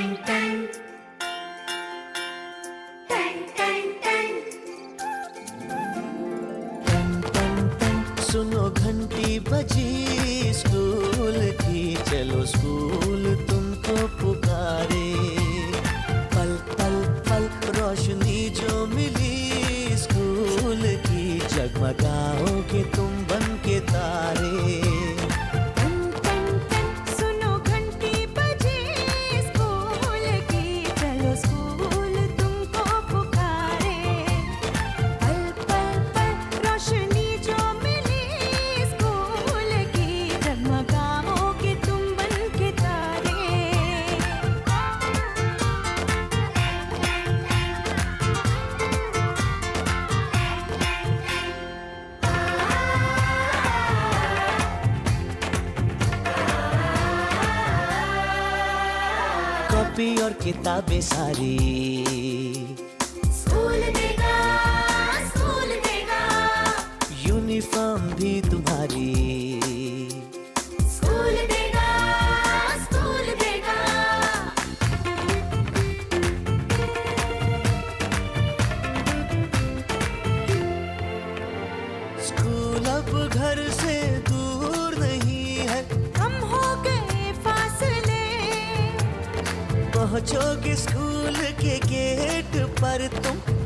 सुनो घंटी बजी स्कूल की, चलो स्कूल तुमको पुकारे। पल पल पल रोशनी जो मिली स्कूल की, जगमगाओगे तुम बन के तारे। कॉपी और किताबें सारी स्कूल देगा, स्कूल देगा। यूनिफॉर्म भी तुम्हारी स्कूल देगा, स्कूल देगा। स्कूल अब घर से दूर नहीं है, कम हो गए फासले। पहुंचोगे स्कूल के गेट पर तुम,